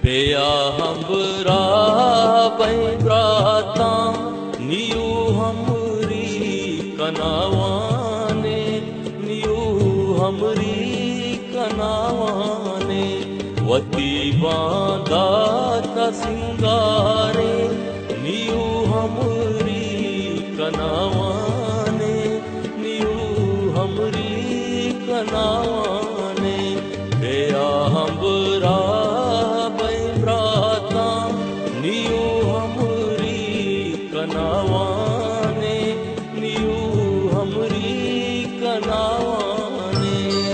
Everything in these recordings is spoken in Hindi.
बेया हमरा बैब्राता नियु हमरी कनावाने नियु हमरी कनावाने वती बांधा का सिंगारे नियु हमरी कनावाने नियु हमरी कनावाने बेया हमरा बैब्राता नियु हमरी कनावाने नियु हमरी कनावाने।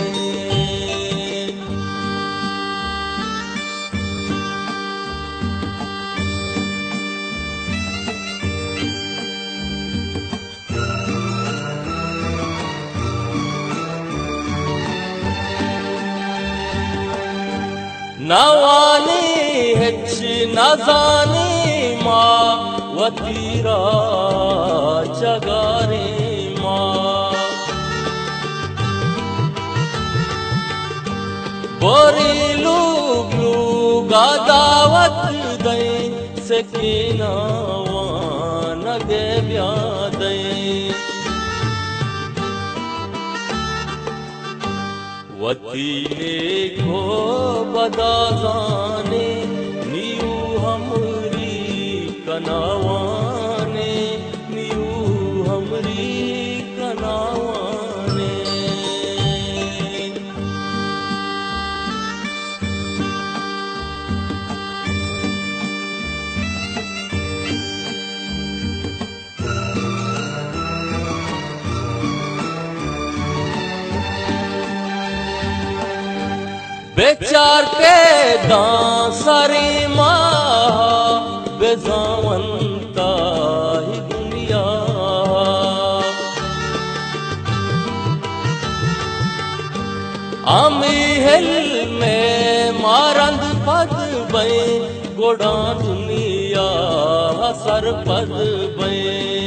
नवानी हेच नजानी माँ वतीरा जगारे माँ बोरी लूगलू गादावत दे सकीना नगे ब्यादे वती ने को बदाजाने नियु हमरी कनावाने नियु हमरी कनावाने। बेचार के दासरी माँ बेजावंता ही दुनिया आमी हिल में मारंद पद बे गोड़ा दुनिया सर पद बे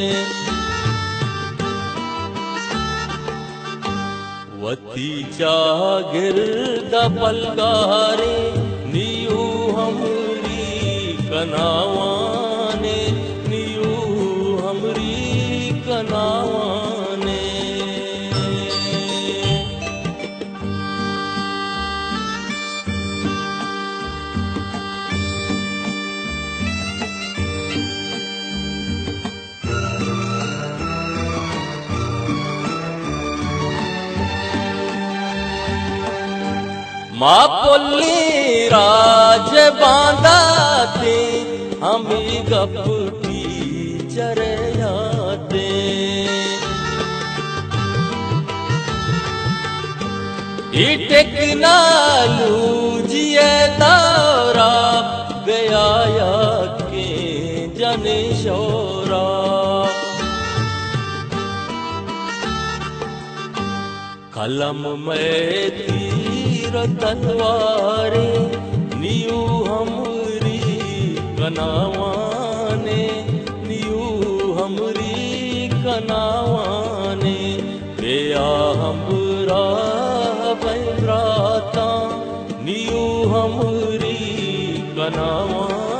वती जागिर्द पलगारे नियु हमरी कनावाने नियु हमरी कनावाने। माँ पुल्ली राज बांधाते हमी गपटी चरयाते टेक्नालू जिए तारा गया के जने शोरा कलम में तीर तलवारे नियु हमरी कनावाने नियु हमरी कनावाने बेया हमरा बैब्राता नियु हमरी कनावाने।